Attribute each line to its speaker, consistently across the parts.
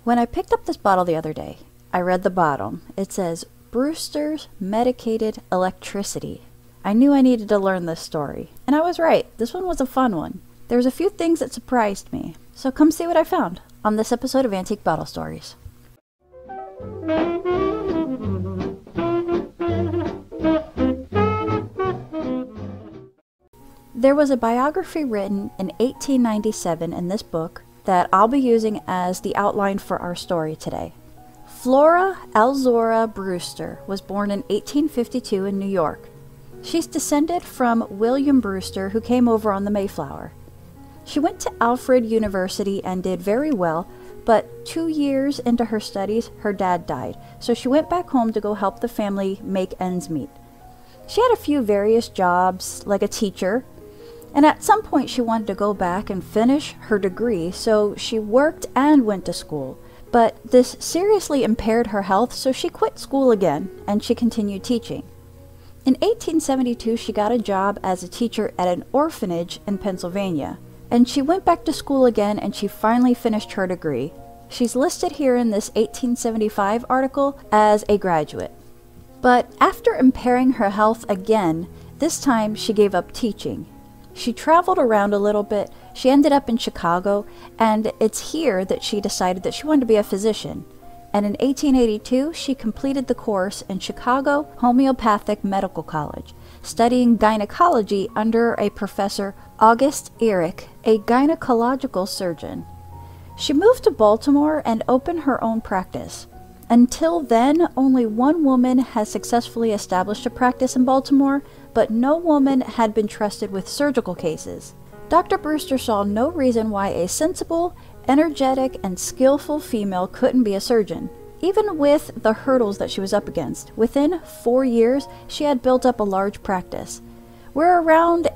Speaker 1: When I picked up this bottle the other day, I read the bottom. It says, Brewster's Medicated Electricity. I knew I needed to learn this story. And I was right. This one was a fun one. There was a few things that surprised me. So come see what I found on this episode of Antique Bottle Stories. There was a biography written in 1897 in this book that I'll be using as the outline for our story today. Flora Elzora Brewster was born in 1852 in New York. She's descended from William Brewster, who came over on the Mayflower. She went to Alfred University and did very well, but 2 years into her studies, her dad died, so she went back home to go help the family make ends meet. She had a few various jobs, like a teacher, and at some point she wanted to go back and finish her degree, so she worked and went to school. But this seriously impaired her health, so she quit school again, and she continued teaching. In 1872, she got a job as a teacher at an orphanage in Pennsylvania, and she went back to school again and she finally finished her degree. She's listed here in this 1875 article as a graduate. But after impairing her health again, this time she gave up teaching. She traveled around a little bit. She ended up in Chicago, and it's here that she decided that she wanted to be a physician. And in 1882, she completed the course in Chicago Homeopathic Medical College, studying gynecology under a Professor August Ehrich, a gynecological surgeon. She moved to Baltimore and opened her own practice. Until then, only one woman has successfully established a practice in Baltimore, but no woman had been trusted with surgical cases. Dr. Brewster saw no reason why a sensible, energetic, and skillful female couldn't be a surgeon. Even with the hurdles that she was up against, within 4 years, she had built up a large practice. We're around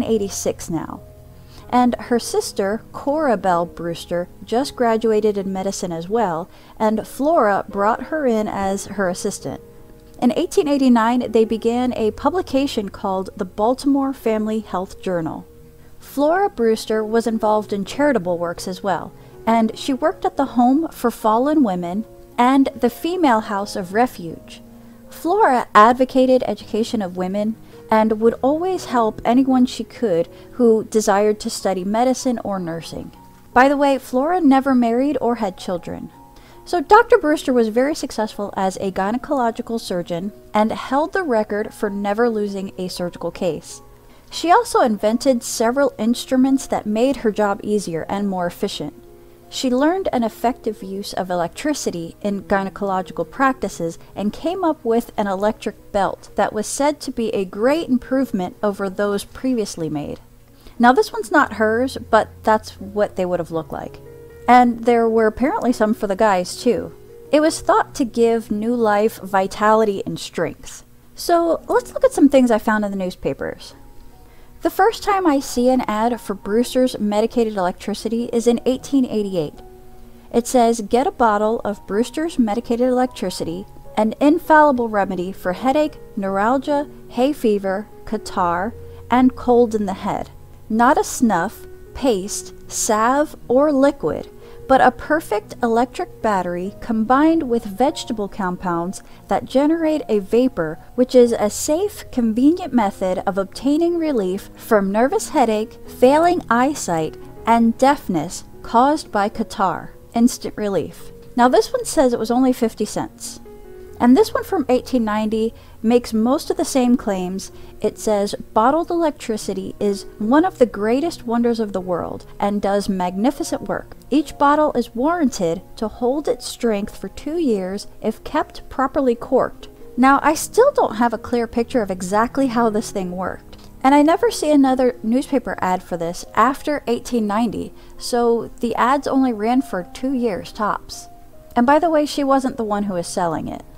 Speaker 1: 1886 now. And her sister, Cora Bell Brewster, just graduated in medicine as well, and Flora brought her in as her assistant. In 1889, they began a publication called the Baltimore Family Health Journal. Flora Brewster was involved in charitable works as well, and she worked at the Home for Fallen Women and the Female House of Refuge. Flora advocated education of women and would always help anyone she could who desired to study medicine or nursing. By the way, Flora never married or had children. So Dr. Brewster was very successful as a gynecological surgeon and held the record for never losing a surgical case. She also invented several instruments that made her job easier and more efficient. She learned an effective use of electricity in gynecological practices and came up with an electric belt that was said to be a great improvement over those previously made. Now this one's not hers, but that's what they would have looked like. And there were apparently some for the guys too. It was thought to give new life, vitality, and strength. So let's look at some things I found in the newspapers. The first time I see an ad for Brewster's Medicated Electricity is in 1888. It says, "Get a bottle of Brewster's Medicated Electricity, an infallible remedy for headache, neuralgia, hay fever, catarrh, and cold in the head. Not a snuff, paste, salve, or liquid, but a perfect electric battery combined with vegetable compounds that generate a vapor, which is a safe, convenient method of obtaining relief from nervous headache, failing eyesight, and deafness caused by catarrh. Instant relief." Now this one says it was only 50 cents. And this one from 1890 makes most of the same claims. It says, "Bottled electricity is one of the greatest wonders of the world and does magnificent work. Each bottle is warranted to hold its strength for 2 years if kept properly corked." Now, I still don't have a clear picture of exactly how this thing worked. And I never see another newspaper ad for this after 1890, so the ads only ran for 2 years tops. And by the way, she wasn't the one who was selling it.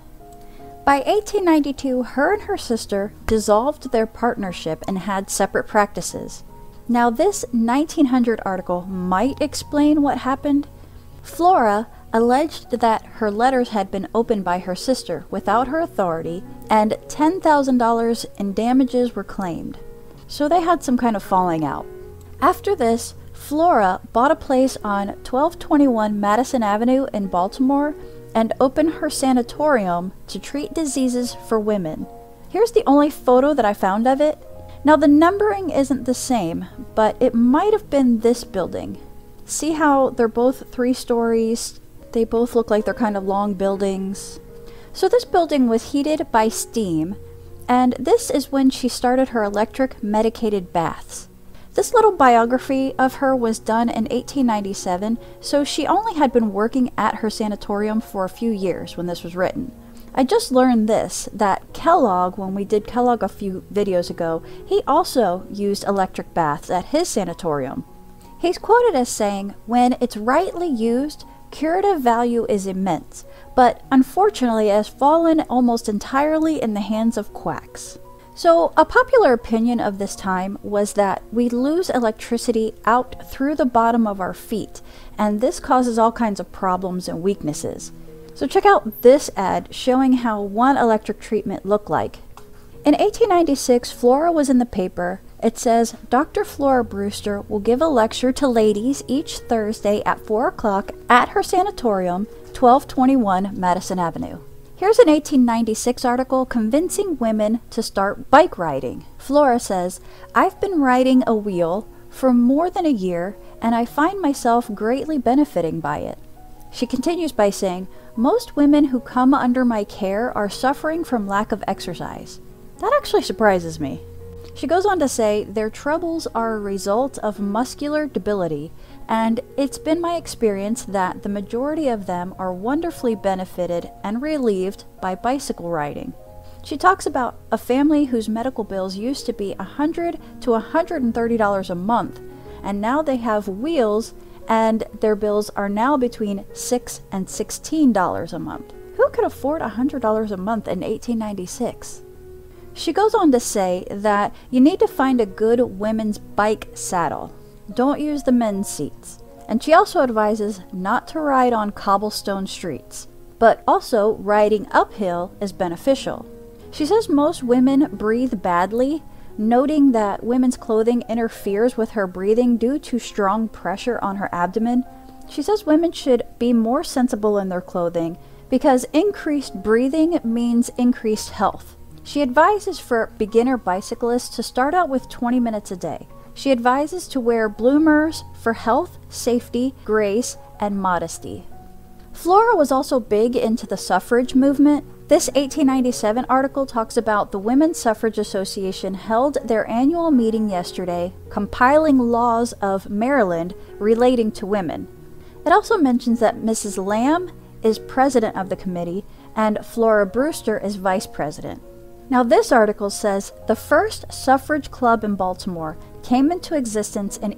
Speaker 1: By 1892, her and her sister dissolved their partnership and had separate practices. Now this 1900 article might explain what happened. Flora alleged that her letters had been opened by her sister without her authority, and $10,000 in damages were claimed. So they had some kind of falling out. After this, Flora bought a place on 1221 Madison Avenue in Baltimore and opened her sanatorium to treat diseases for women. Here's the only photo that I found of it. Now the numbering isn't the same, but it might have been this building. See how they're both 3 stories? They both look like they're kind of long buildings. So this building was heated by steam, and this is when she started her electric medicated baths. This little biography of her was done in 1897, so she only had been working at her sanatorium for a few years when this was written. I just learned this, that Kellogg, when we did Kellogg a few videos ago, he also used electric baths at his sanatorium. He's quoted as saying, "When it's rightly used, curative value is immense, but unfortunately has fallen almost entirely in the hands of quacks." So a popular opinion of this time was that we lose electricity out through the bottom of our feet, and this causes all kinds of problems and weaknesses. So check out this ad showing how one electric treatment looked like. In 1896, Flora was in the paper. It says, "Dr. Flora Brewster will give a lecture to ladies each Thursday at 4 o'clock at her sanatorium, 1221 Madison Avenue." Here's an 1896 article convincing women to start bike riding. Flora says, "I've been riding a wheel for more than a year, and I find myself greatly benefiting by it." She continues by saying, "Most women who come under my care are suffering from lack of exercise." That actually surprises me. She goes on to say, "Their troubles are a result of muscular debility, and it's been my experience that the majority of them are wonderfully benefited and relieved by bicycle riding." She talks about a family whose medical bills used to be $100 to $130 a month, and now they have wheels, and their bills are now between $6 and $16 a month. Who could afford $100 a month in 1896? She goes on to say that you need to find a good women's bike saddle. Don't use the men's seats. And she also advises not to ride on cobblestone streets. But also, riding uphill is beneficial. She says most women breathe badly, noting that women's clothing interferes with her breathing due to strong pressure on her abdomen. She says women should be more sensible in their clothing because increased breathing means increased health. She advises for beginner bicyclists to start out with 20 minutes a day. She advises to wear bloomers for health, safety, grace, and modesty. Flora was also big into the suffrage movement. This 1897 article talks about the Women's Suffrage Association held their annual meeting yesterday, compiling laws of Maryland relating to women. It also mentions that Mrs. Lamb is president of the committee and Flora Brewster is vice president. Now this article says the first suffrage club in Baltimore came into existence in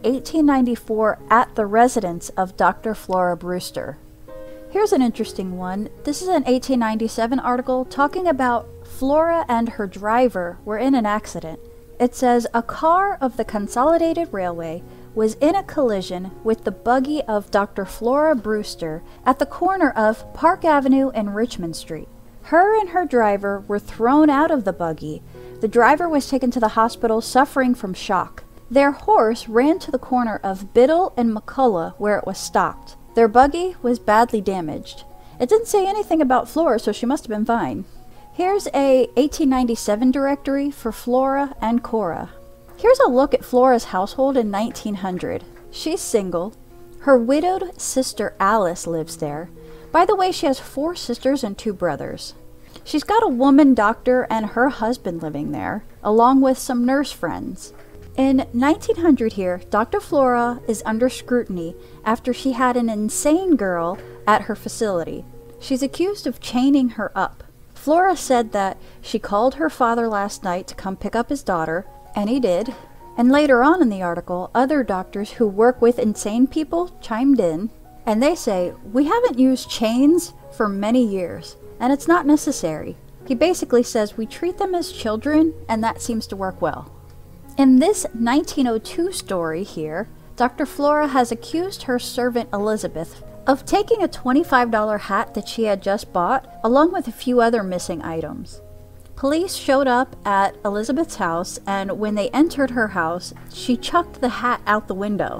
Speaker 1: 1894 at the residence of Dr. Flora Brewster. Here's an interesting one. This is an 1897 article talking about Flora and her driver were in an accident. It says a car of the Consolidated Railway was in a collision with the buggy of Dr. Flora Brewster at the corner of Park Avenue and Richmond Street. Her and her driver were thrown out of the buggy. The driver was taken to the hospital suffering from shock. Their horse ran to the corner of Biddle and McCullough where it was stopped. Their buggy was badly damaged. It didn't say anything about Flora, so she must have been fine. Here's a 1897 directory for Flora and Cora. Here's a look at Flora's household in 1900. She's single. Her widowed sister Alice lives there. By the way, she has 4 sisters and 2 brothers. She's got a woman doctor and her husband living there, along with some nurse friends. In 1900 here, Dr. Flora is under scrutiny after she had an insane girl at her facility. She's accused of chaining her up. Flora said that she called her father last night to come pick up his daughter, and he did. And later on in the article, other doctors who work with insane people chimed in, and they say, "We haven't used chains for many years, and it's not necessary." He basically says we treat them as children, and that seems to work well. In this 1902 story here, Dr. Flora has accused her servant Elizabeth of taking a $25 hat that she had just bought, along with a few other missing items. Police showed up at Elizabeth's house, and when they entered her house, she chucked the hat out the window.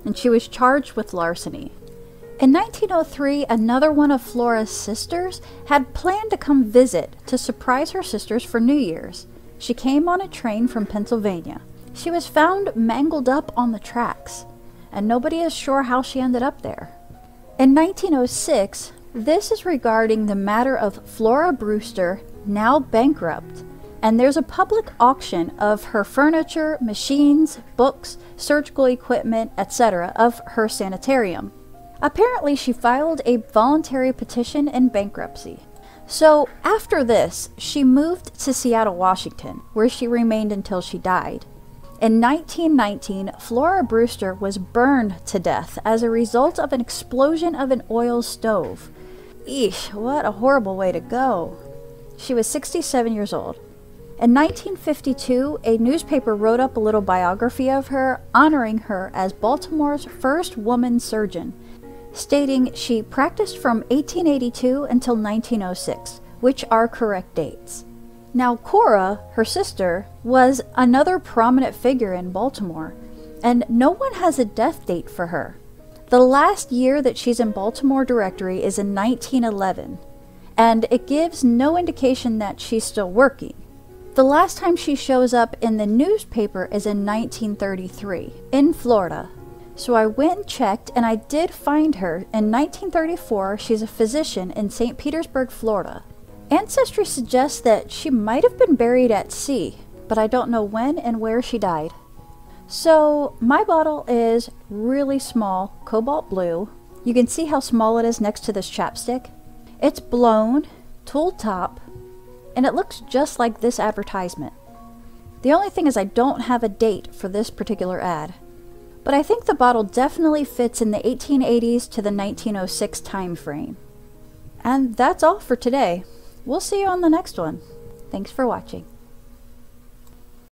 Speaker 1: and she was charged with larceny. In 1903, another one of Flora's sisters had planned to come visit to surprise her sisters for New Year's. She came on a train from Pennsylvania. She was found mangled up on the tracks, and nobody is sure how she ended up there. In 1906, this is regarding the matter of Flora Brewster, now bankrupt, and there's a public auction of her furniture, machines, books, surgical equipment, etc. of her sanitarium. Apparently, she filed a voluntary petition in bankruptcy. So, after this, she moved to Seattle, Washington, where she remained until she died. In 1919, Flora Brewster was burned to death as a result of an explosion of an oil stove. Eesh, what a horrible way to go. She was 67 years old. In 1952, a newspaper wrote up a little biography of her, honoring her as Baltimore's first woman surgeon, stating she practiced from 1882 until 1906, which are correct dates. Now, Cora, her sister, was another prominent figure in Baltimore, and no one has a death date for her. The last year that she's in Baltimore directory is in 1911, and it gives no indication that she's still working. The last time she shows up in the newspaper is in 1933, in Florida. So I went and checked, and I did find her. In 1934, she's a physician in St. Petersburg, Florida. Ancestry suggests that she might have been buried at sea, but I don't know when and where she died. So my bottle is really small, cobalt blue. You can see how small it is next to this chapstick. It's blown, tool top, and it looks just like this advertisement. The only thing is I don't have a date for this particular ad. But I think the bottle definitely fits in the 1880s to the 1906 time frame. And that's all for today. We'll see you on the next one. Thanks for watching.